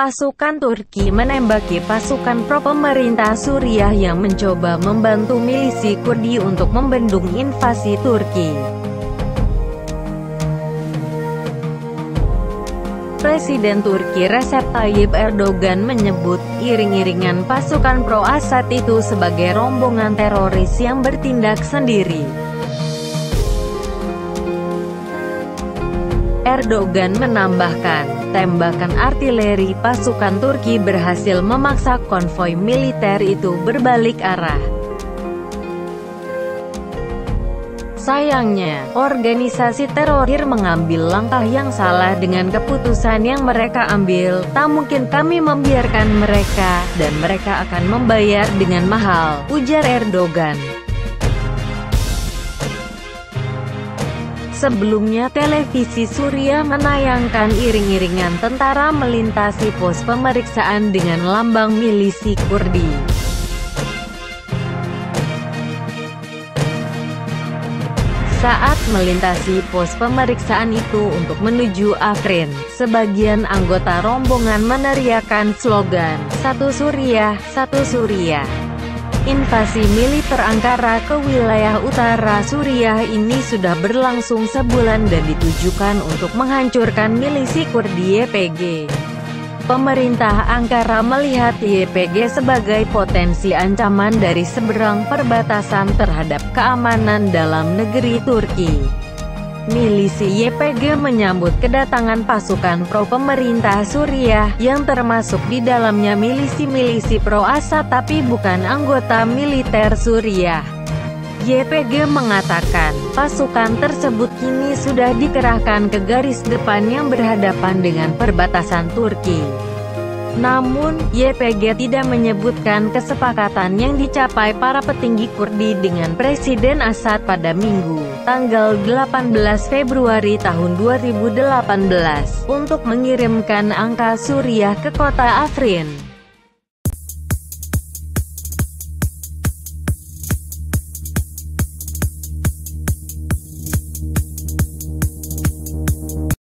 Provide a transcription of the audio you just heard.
Pasukan Turki menembaki pasukan pro-pemerintah Suriah yang mencoba membantu milisi Kurdi untuk membendung invasi Turki. Presiden Turki Recep Tayyip Erdogan menyebut iring-iringan pasukan pro-Assad itu sebagai rombongan teroris yang bertindak sendiri. Erdogan menambahkan, tembakan artileri pasukan Turki berhasil memaksa konvoi militer itu berbalik arah. Sayangnya, organisasi teroris mengambil langkah yang salah dengan keputusan yang mereka ambil. Tak mungkin kami membiarkan mereka, dan mereka akan membayar dengan mahal, ujar Erdogan. Sebelumnya televisi Suriah menayangkan iring-iringan tentara melintasi pos pemeriksaan dengan lambang milisi Kurdi. Saat melintasi pos pemeriksaan itu untuk menuju Afrin, sebagian anggota rombongan meneriakkan slogan, "Satu Suriah, Satu Suriah." Invasi militer Ankara ke wilayah utara Suriah ini sudah berlangsung sebulan dan ditujukan untuk menghancurkan milisi Kurdi YPG. Pemerintah Ankara melihat YPG sebagai potensi ancaman dari seberang perbatasan terhadap keamanan dalam negeri Turki. Milisi YPG menyambut kedatangan pasukan pro-pemerintah Suriah, yang termasuk di dalamnya milisi-milisi pro-Assad tapi bukan anggota militer Suriah. YPG mengatakan, pasukan tersebut kini sudah dikerahkan ke garis depan yang berhadapan dengan perbatasan Turki. Namun, YPG tidak menyebutkan kesepakatan yang dicapai para petinggi Kurdi dengan Presiden Assad pada Minggu, tanggal 18 Februari tahun 2018, untuk mengirimkan angka Suriah ke kota Afrin.